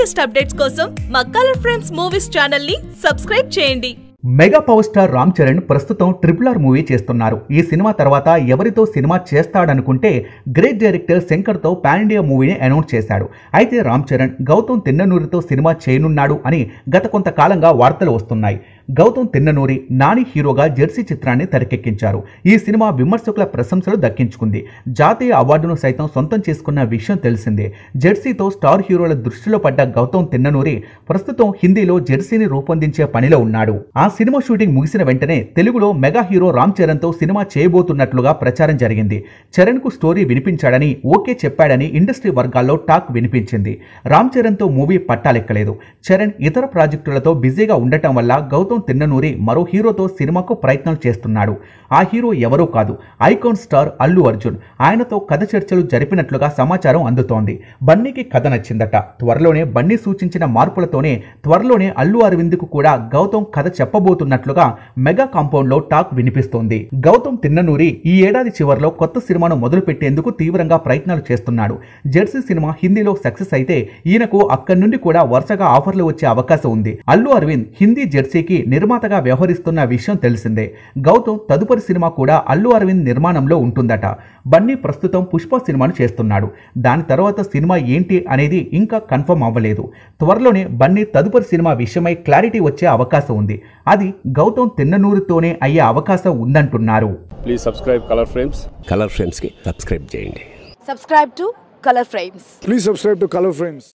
Latest updates కోసం మా colour frames movies channel ని సబ్స్క్రైబ్ చేయండి। Mega power star Ram Charan ప్రస్తుతం RRR మూవీ చేస్తున్నారు। ఈ సినిమా తర్వాత ఎవరితో సినిమా చేస్తాడనుకుంటే గ్రేట్ డైరెక్టర్ శంకర్ తో పాన్ ఇండియా మూవీని అనౌన్స్ చేశాడు। అయితే రామ్ చరణ్ గౌతమ్ తిన్ననూరితో సినిమా చేయనున్నాడు అని గత కొంతకాలంగా వార్తలు వస్తున్నాయి। గౌతమ్ తిన్ననూరి నాని హీరోగా జెర్సీ చిత్రాన్ని తెరకెక్కించారు। ఈ సినిమా విమర్శకుల ప్రశంసలు దక్కించుకుంది। జాతీయ అవార్డును సైతం సొంతం చేసుకున్న విషయం తెలిసిందే। జెర్సీతో స్టార్ హీరోల దృష్టిలో పడ్డ గౌతమ్ తిన్ననూరి ప్రస్తుతం హిందీలో జెర్సీని రూపొందించే పనిలో ఉన్నాడు। ఆ సినిమా షూటింగ్ ముగిసిన వెంటనే తెలుగులో మెగా హీరో రామ్ చరణ్ తో సినిమా చేయబోతున్నట్లుగా ప్రచారం జరిగింది। చరణ్ కు స్టోరీ వినిపించాడని ఓకే చెప్పాడని ఇండస్ట్రీ వర్గాల్లో టాక్ వినిపించింది। రామ్ చరణ్ తో మూవీ పట్టాలెక్కలేదు। చరణ్ ఇతర ప్రాజెక్టులతో బిజీగా ఉండటం వల్ల గౌతమ్ తిన్ననూరి మరో హీరోతో సినిమాకు ప్రయత్నాలు చేస్తున్నాడు। ఆ హీరో ఎవరో కాదు, ఐకాన్ స్టార్ అల్లు అర్జున్। ఆయనతో కథ చర్చలు జరిపినట్లుగా సమాచారం అందుతోంది। బన్నీకి కథ నచ్చిందట। త్వరలోనే బన్నీ సూచించిన మార్పులతోనే త్వరలోనే అల్లు అరవింద్ కు కూడా గౌతమ్ కథ చెప్పబోతున్నట్లుగా మెగా కాంపౌండ్ లో టాక్ వినిపిస్తోంది। గౌతమ్ తిన్ననూరి ఈ ఏడాది చివరిలో కొత్త సినిమాను మొదలు పెట్టేందుకు తీవ్రంగా ప్రయత్నాలు చేస్తున్నాడు। జెర్సీ సినిమా హిందీలో సక్సెస్ అయితే ఈయనకు అక్కడి నుండి కూడా వరుసగా ఆఫర్లు వచ్చే అవకాశం ఉంది। అల్లు అరవింద్ హిందీ జెర్సీకి నిర్మాతగా వ్యవహరిస్తున్న విషయం తెలిసిందే। గౌతమ్ తదుపరి సినిమా కూడా అల్లు అరవింద్ నిర్మాణంలో ఉంటుందట। బన్నీ ప్రస్తుతం పుష్ప సినిమాను చేస్తున్నాడు। దాని తర్వాత సినిమా ఏంటి అనేది ఇంకా కన్ఫర్మ్ అవ్వలేదు। త్వరలోనే బన్నీ తదుపరి సినిమా విషయమై క్లారిటీ వచ్చే అవకాశం ఉంది। అది గౌతమ్ తిన్ననూరితోనే అయ్యే అవకాశం ఉందంటున్నారు। Please subscribe colour frames. Colour frames కి సబ్స్క్రైబ్ చేయండి। Subscribe to Color Frames. Please subscribe to Color Frames.